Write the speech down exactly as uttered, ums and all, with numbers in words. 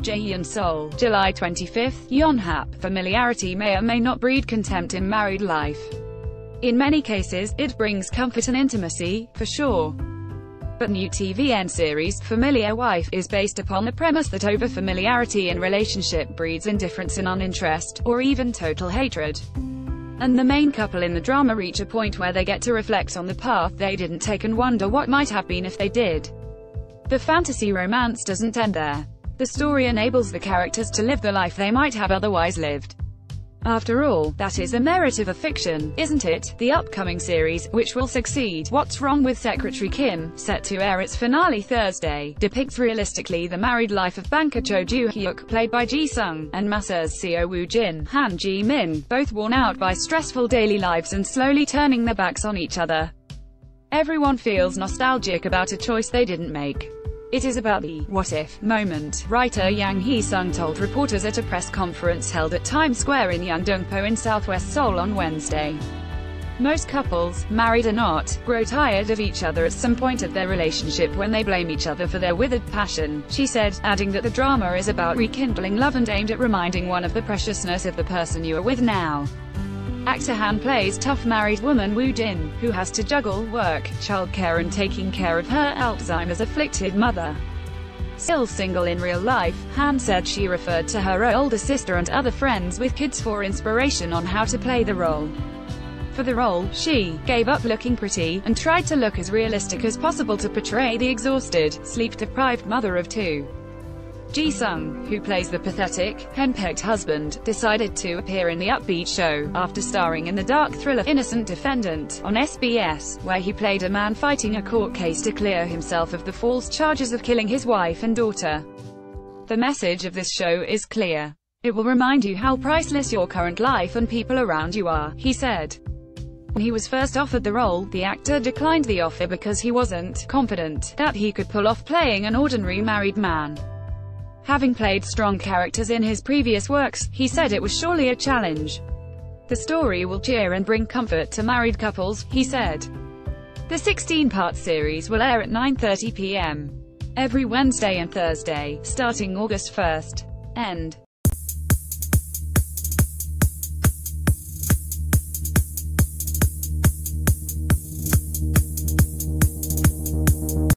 Jae-hyun Seoul, July twenty-fifth, Yonhap. Familiarity may or may not breed contempt in married life. In many cases, it brings comfort and intimacy, for sure. But new T V N series, Familiar Wife, is based upon the premise that over-familiarity in relationship breeds indifference and uninterest, or even total hatred. And the main couple in the drama reach a point where they get to reflect on the path they didn't take and wonder what might have been if they did. The fantasy romance doesn't end there. The story enables the characters to live the life they might have otherwise lived. After all, that is a merit of a fiction, isn't it? The upcoming series, which will succeed What's Wrong with Secretary Kim, set to air its finale Thursday, depicts realistically the married life of banker Cho Joo-hyuk, played by Ji-sung, and masseurs Seo Woo-jin, Han Ji-min, both worn out by stressful daily lives and slowly turning their backs on each other. Everyone feels nostalgic about a choice they didn't make. It is about the what-if moment, writer Yang Hee-sung told reporters at a press conference held at Times Square in Yeongdeungpo in southwest Seoul on Wednesday. Most couples, married or not, grow tired of each other at some point of their relationship when they blame each other for their withered passion, she said, adding that the drama is about rekindling love and aimed at reminding one of the preciousness of the person you are with now. Actor Han plays tough married woman Woo Jin, who has to juggle work, childcare and taking care of her Alzheimer's afflicted mother. Still single in real life, Han said she referred to her older sister and other friends with kids for inspiration on how to play the role. For the role, she gave up looking pretty, and tried to look as realistic as possible to portray the exhausted, sleep-deprived mother of two. Ji-sung, who plays the pathetic, henpecked husband, decided to appear in the upbeat show, after starring in the dark thriller Innocent Defendant, on S B S, where he played a man fighting a court case to clear himself of the false charges of killing his wife and daughter. The message of this show is clear. It will remind you how priceless your current life and people around you are, he said. When he was first offered the role, the actor declined the offer because he wasn't confident that he could pull off playing an ordinary married man. Having played strong characters in his previous works, he said it was surely a challenge. The story will cheer and bring comfort to married couples, he said. The sixteen-part series will air at nine thirty p m every Wednesday and Thursday, starting August first. End.